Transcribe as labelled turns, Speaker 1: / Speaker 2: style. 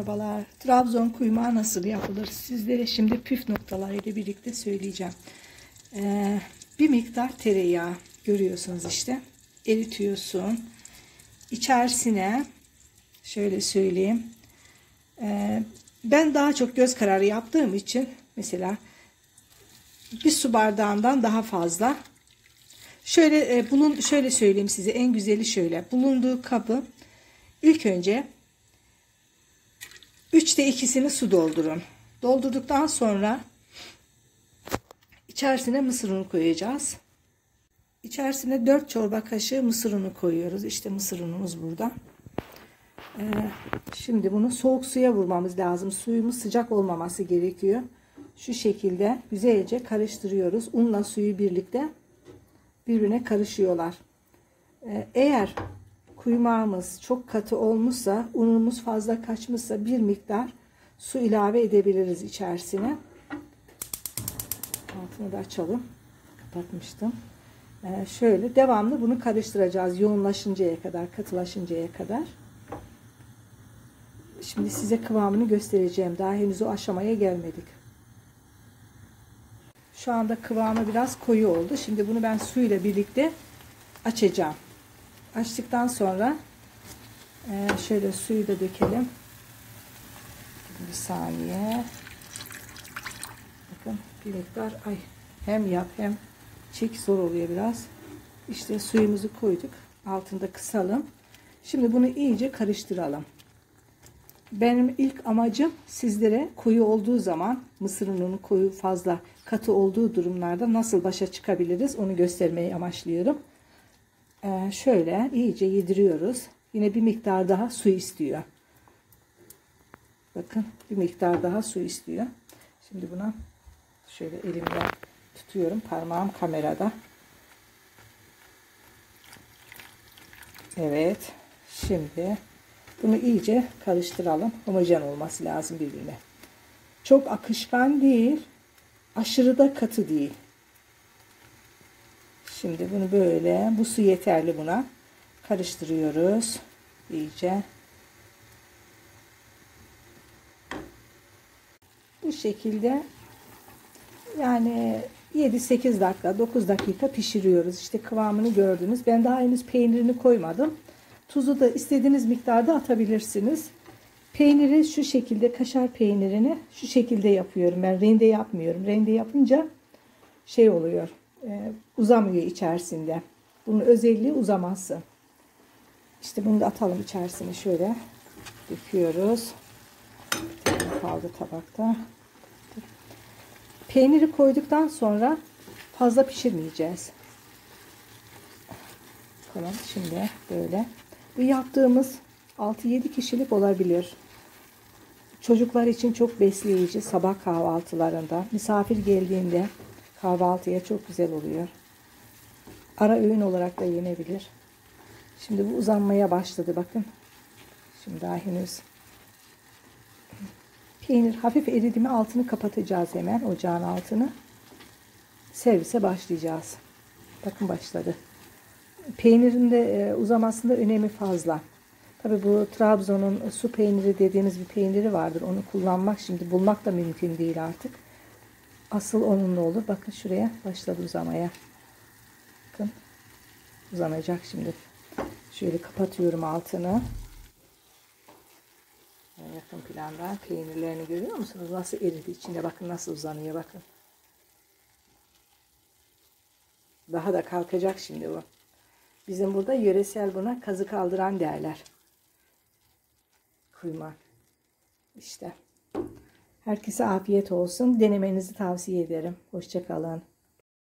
Speaker 1: Merhabalar. Trabzon kuymağı nasıl yapılır? Sizlere şimdi püf noktalarıyla birlikte söyleyeceğim. Bir miktar tereyağı görüyorsunuz işte. Eritiyorsun. İçerisine şöyle söyleyeyim. Ben daha çok göz kararı yaptığım için mesela bir su bardağından daha fazla. Şöyle söyleyeyim size, en güzeli şöyle. Bulunduğu kabı ilk önce 3'te 2'sini su doldurun. Doldurduktan sonra içerisine mısır unu koyacağız. İçerisine 4 çorba kaşığı mısır unu koyuyoruz. İşte mısır unumuz burada. Şimdi bunu soğuk suya vurmamız lazım. Suyumuz sıcak olmaması gerekiyor. Şu şekilde güzelce karıştırıyoruz. Unla suyu birlikte birbirine karışıyorlar. Eğer kuymağımız çok katı olmuşsa, unumuz fazla kaçmışsa bir miktar su ilave edebiliriz içerisine. Altını da açalım. Kapatmıştım. Şöyle devamlı bunu karıştıracağız yoğunlaşıncaya kadar, katılaşıncaya kadar. Şimdi size kıvamını göstereceğim. Daha henüz o aşamaya gelmedik. Şu anda kıvamı biraz koyu oldu. Şimdi bunu ben suyla birlikte açacağım. Açtıktan sonra şöyle suyu da dökelim. Bir saniye. Bakın bir miktar hem yap hem çek zor oluyor biraz. İşte suyumuzu koyduk. Altında kısalım. Şimdi bunu iyice karıştıralım. Benim ilk amacım sizlere koyu olduğu zaman mısır ununun koyu fazla katı olduğu durumlarda nasıl başa çıkabiliriz onu göstermeyi amaçlıyorum. Şöyle iyice yediriyoruz. Yine bir miktar daha su istiyor. Bakın bir miktar daha su istiyor. Şimdi buna şöyle elimle tutuyorum. Parmağım kamerada. Evet. Şimdi bunu iyice karıştıralım. Homojen olması lazım birbirine. Çok akışkan değil. Aşırı da katı değil. Şimdi bunu böyle, bu su yeterli buna. Karıştırıyoruz iyice. Bu şekilde yani 7-8 dakika, 9 dakika pişiriyoruz. İşte kıvamını gördünüz. Ben daha henüz peynirini koymadım. Tuzu da istediğiniz miktarda atabilirsiniz. Peyniri şu şekilde, kaşar peynirini şu şekilde yapıyorum. Ben rende yapmıyorum. Rende yapınca şey oluyor. Uzamıyor içerisinde. Bunun özelliği uzaması. İşte bunu da atalım içerisine şöyle. Döküyoruz. Kaldı tabakta. Peyniri koyduktan sonra fazla pişirmeyeceğiz. Tamam, şimdi böyle. Bu yaptığımız 6-7 kişilik olabilir. Çocuklar için çok besleyici, sabah kahvaltılarında, misafir geldiğinde kahvaltıya çok güzel oluyor. Ara öğün olarak da yenebilir. Şimdi bu uzanmaya başladı bakın. Şimdi daha henüz. Peynir hafif eridi mi altını kapatacağız hemen, ocağın altını. Servise başlayacağız. Bakın başladı. Peynirin de uzamasında önemi fazla. Tabi bu Trabzon'un su peyniri dediğimiz bir peyniri vardır. Onu kullanmak şimdi bulmak da mümkün değil artık. Asıl onunla olur. Bakın şuraya başladı uzamaya. Bakın uzanacak şimdi. Şöyle kapatıyorum altını. Yakın planda peynirlerini görüyor musunuz? Nasıl eridi içinde. Bakın nasıl uzanıyor. Bakın. Daha da kalkacak şimdi bu. Bizim burada yöresel buna kazı kaldıran derler. Kuymak. İşte. Herkese afiyet olsun. Denemenizi tavsiye ederim. Hoşça kalın.